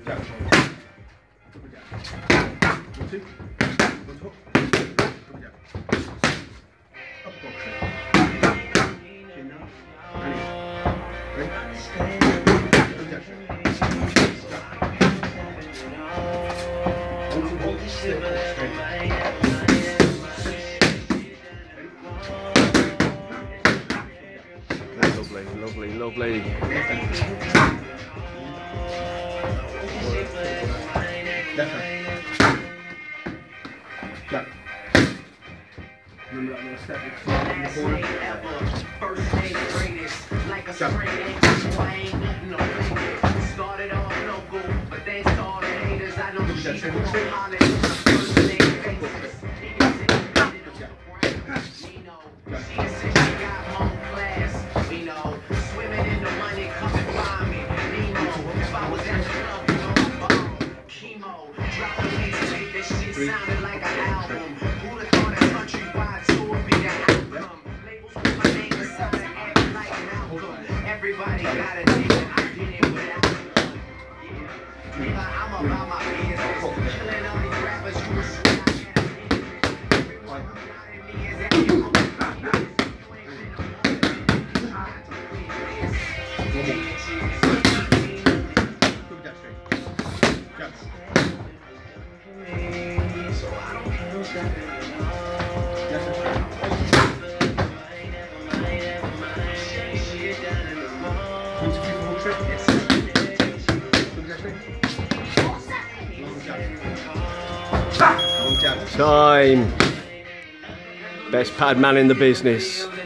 Lovely, lovely. Remember that little step in the corner? Started off no good, but they started haters. I know she's sounded like an album. Who'd have thought a countrywide tour be the outcome? Labels put my name aside and act like Malcolm. Everybody got a name, I did it without them. Yeah, I'm about my business. Killing all these rappers who were sweet. Time. Best pad man in the business.